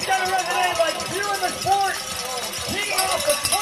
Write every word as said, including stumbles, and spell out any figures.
He's got to resonate like few in the sport. King off the